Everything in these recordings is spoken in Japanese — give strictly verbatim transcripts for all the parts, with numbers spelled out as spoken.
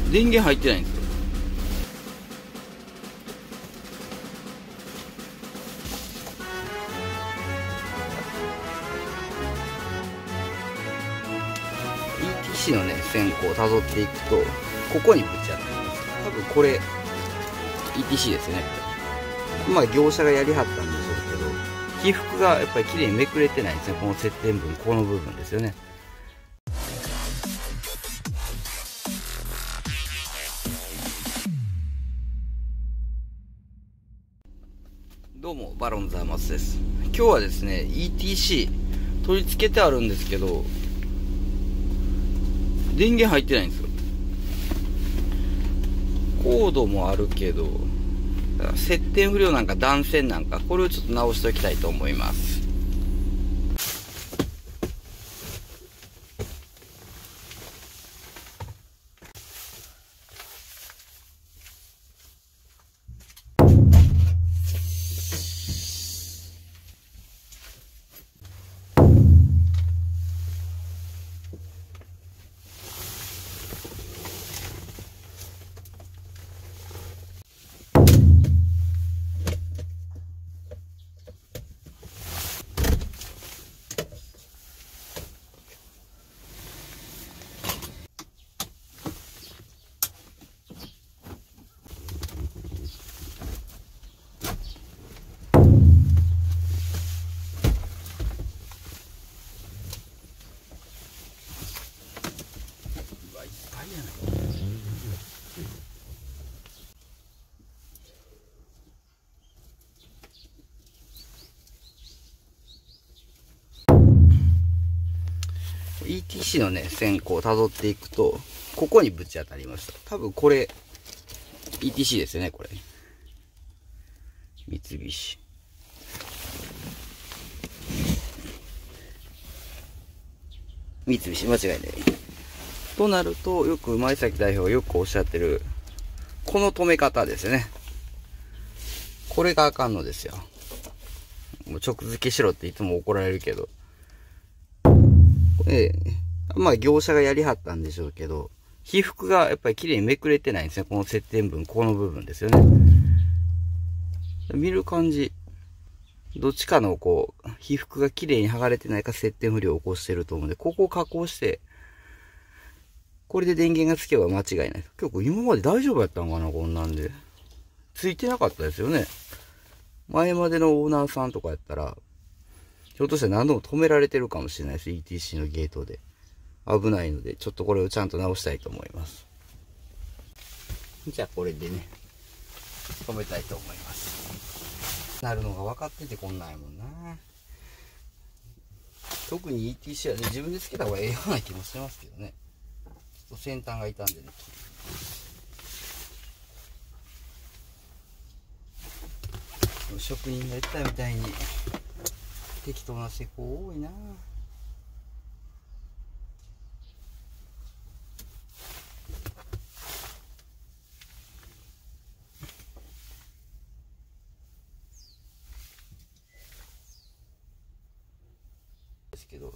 電源入ってないんですよ。イーティーシー のね線香をたどっていくと、ここにぶち当たります。多分これ イーティーシー ですよね。まあ業者がやりはったんでしょうけど、起伏がやっぱり綺麗にめくれてないんですね。この接点部分、この部分ですよね。どうもバロンザーマスです。今日はですね イーティーシー 取り付けてあるんですけど、電源入ってないんですよ。コードもあるけど、接点不良なんか断線なんか、これをちょっと直しておきたいと思います。イーティーシー のね線香をたどっていくと、ここにぶち当たりました。多分これ イーティーシー ですよね。これ三菱三菱間違いないとなると、よく前崎代表がよくおっしゃってるこの止め方ですよね。これがあかんのですよ。もう直付けしろっていつも怒られるけど、ええ、まあ業者がやりはったんでしょうけど、起伏がやっぱり綺麗にめくれてないんですね。この接点部分、この部分ですよね。見る感じ、どっちかのこう、起伏が綺麗に剥がれてないか接点不良を起こしてると思うんで、ここを加工して、これで電源がつけば間違いない。結構今まで大丈夫やったのかな、こんなんで。ついてなかったですよね。前までのオーナーさんとかやったら、ひょっとしたら何度も止められてるかもしれないです。イーティーシー のゲートで。危ないので、ちょっとこれをちゃんと直したいと思います。じゃあこれでね、止めたいと思います。なるのが分かっててこんなんやもんな。特に イーティーシー はね、自分でつけた方がええような気もしますけどね。ちょっと先端が傷んでね。職人が言ったみたいに適当な施工多いな。ですけど、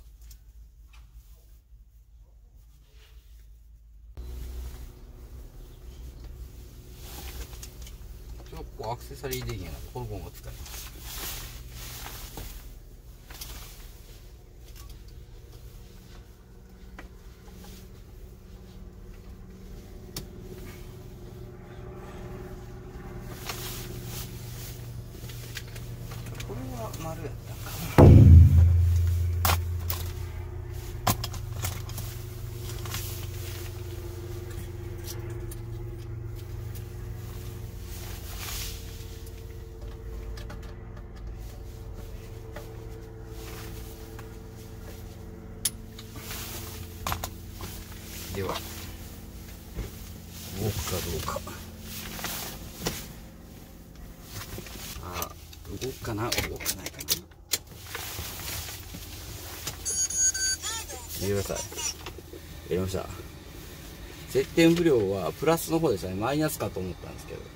ちょっとアクセサリー電源のホルモンを使います。これは丸やったかな。では動くかどうか。あー、動くかな、動かないかな。見てください。やりました。接点不良はプラスの方でしたね。マイナスかと思ったんですけど、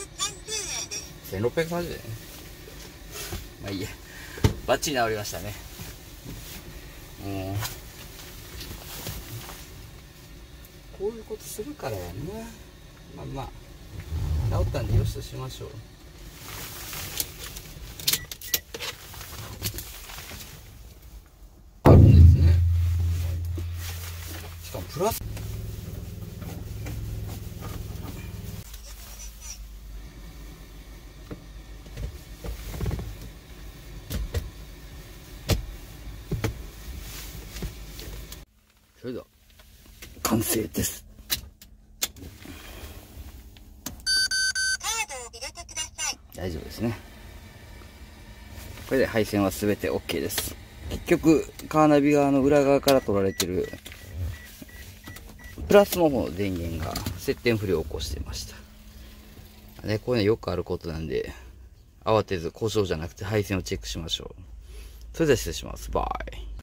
せんろっぴゃくさんじゅうえん。まあいいや、バッチリ治りましたね。 もうこういうことするからやんな。まあまあ治ったんでよしとしましょう。あるんですね。しかもプラスそれでは完成です。大丈夫ですね。これで配線は全て OK です。結局カーナビ側の裏側から取られてるプラスの方の電源が接点不良を起こしていました。ね、こういうのよくあることなんで、慌てず故障じゃなくて配線をチェックしましょう。それでは失礼します。バイ。